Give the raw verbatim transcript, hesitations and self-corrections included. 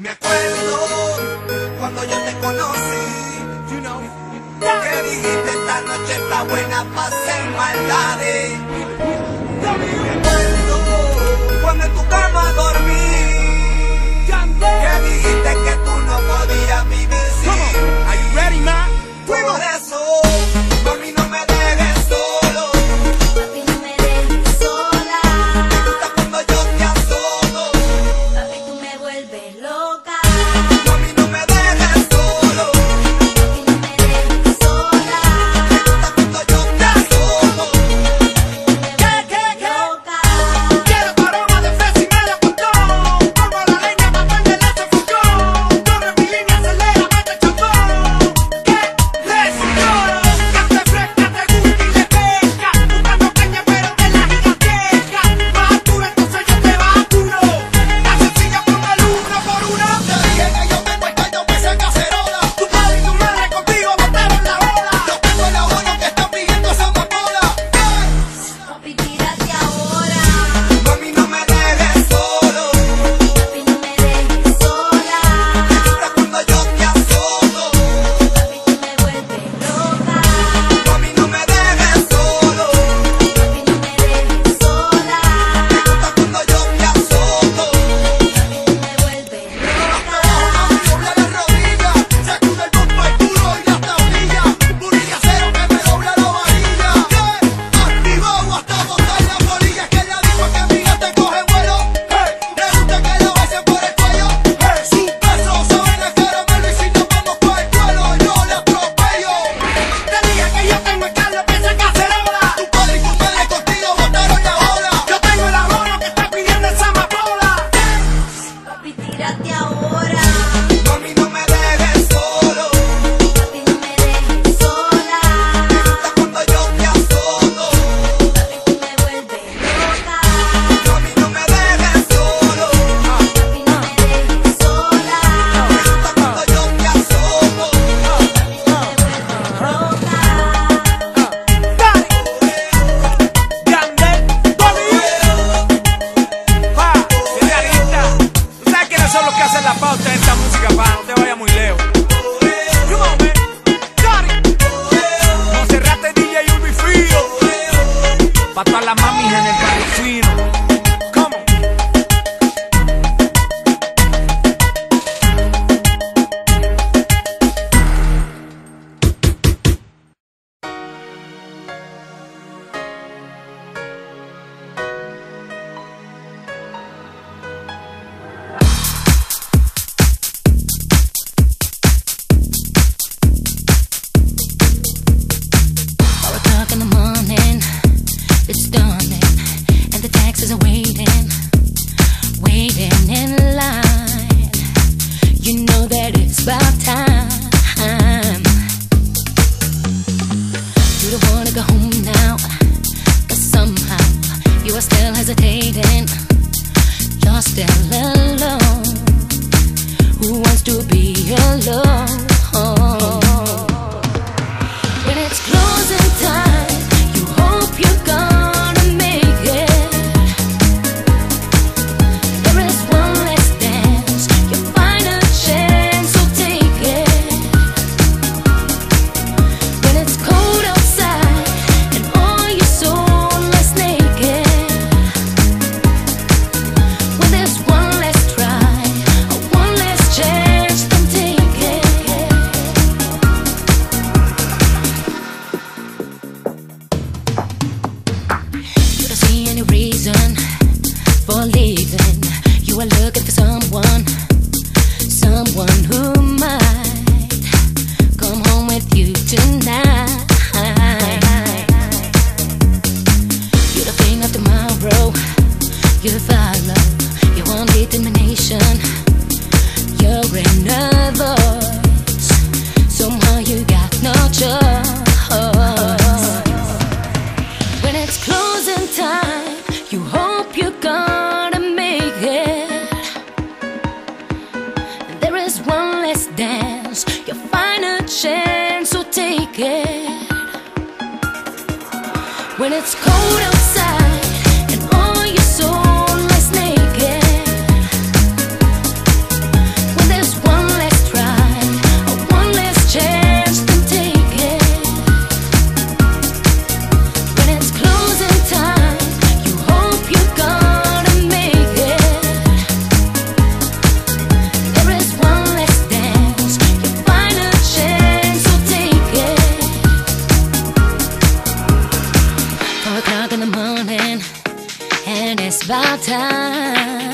Me acuerdo cuando yo te conocí, you know, que dijiste esta noche está buena para hacer maldades. Me acuerdo cuando en tu cama dormí, que dijiste que tú no podías vivir sin. Are you ready, ma? Fuimos de eso, mami, no me dejes solo. Papi, no me dejes sola. Me gusta cuando yo te azoto. Papi, tú me vuelves loca. Mami, no me dejes solo. Papi, no me dejes sola. Me gusta cuando yo te azoto. ¿Qué, qué, qué? Loca. Quiero corona de fresa y medio costón. Pongo la leña pa' prenderle ese fogón. Corre mi línea, acelera, mete chapón. ¿Qué? Resistió. Que te fresca, te gusta y le pesca. Buscando caña pero de la gigantesca. Más duro, entonces yo te vacuro. La sencilla con el uno por uno. Te dije que yo tengo el caldo que se cacerola. Tu padre y tu madre contigo botaron la ola. Yo tengo el abono que están pidiendo esa amapola. Papi, tírate ahora. Mami, no me dejes solo. Papi, no me dejes sola. Me gusta cuando yo te azoto. Papi, tú me vuelves loca. Mami, no me dejes solo. Papi, no me dejes sola. Me gusta cuando yo te azoto. Papi, tú me vuelves loca. Dobla la rodilla, sacude el bombo al culo y las tablillas. Burilla cero que me dobla la varilla. Activado hasta botar la bolilla. Que ella dijo que amiga te coge vuelo. Le gusta que lo besen por el cuello. Sus besos saben a caramelo y si nos vamos pa' el suelo yo le atropello. Te dije que yo tengo el caldo que se cacerola. Tu padre y tu madre contigo botaron la ola. Yo tengo el abono que está pidiendo esa amapola. Papi, tírate ahora. Mami, no me dejes solo. Papi, no me dejes sola. Me gusta cuando yo te azoto. Papi, tú me vuelves loca. Mami, no me dejes solo. Papi, no me dejes sola. Me gusta cuando yo te azoto. Papi, tú me vuelves loca. ¿Tú sabes quiénes son los que hacen la pauta de esta música para no te vaya muy lejos? Come on, man. Monserrate, D J Urbi Frío. Pa' todas las mamis en el barrio fino. Come on. Four o'clock in the morning, it's dawning, and the taxis are waiting, waiting in line. You know that it's about time. You don't wanna go home now, 'cause somehow you are still hesitating. You're still alone. Who wants to be alone? When it's closing time, you hope you're gonna make it. There is one last dance, your final chance, so take it. When it's cold outside and all your soul is naked. When there's one last try, or one last chance, then take it. You don't see any reason for leaving. You are looking for someone, someone who might come home with you tonight. You don't think of tomorrow, you follow your own determination. You're in a voice, somehow you got no choice. When it's closing time, you hope you're gonna make it. And there is one last dance, your final chance, so take it. When it's cold outside and all your soul is naked. morning, and it's about time.